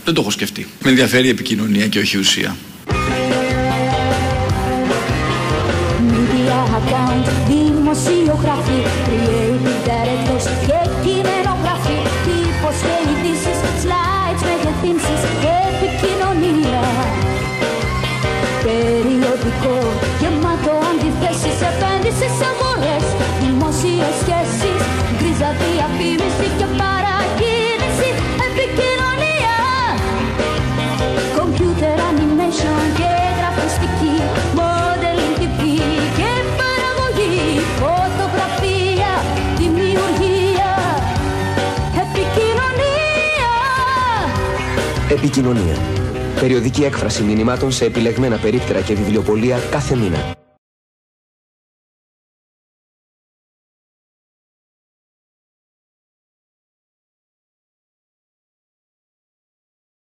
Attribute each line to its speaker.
Speaker 1: Δεν το έχω σκεφτεί. Με ενδιαφέρει η επικοινωνία και όχι η ουσία.
Speaker 2: Media account, δημοσιογράφοι, creative directors και κειμενογράφοι, τύπος και ειδήσεις, slides, μεγεθύνσεις, επικοινωνία. Περιοδικό, γεμάτο αντιθέσεις, επένδυσεις, αγορές, δημόσιες σχέσεις, γκρίζα διαφήμιση και παρακίνηση, επικοινωνία. Computer animation και γραφιστική, modeling TV και παραγωγή, φωτογραφία, δημιουργία, επικοινωνία.
Speaker 3: Επικοινωνία. Περιοδική έκφραση μηνυμάτων σε επιλεγμένα περίπτερα και βιβλιοπωλεία κάθε μήνα.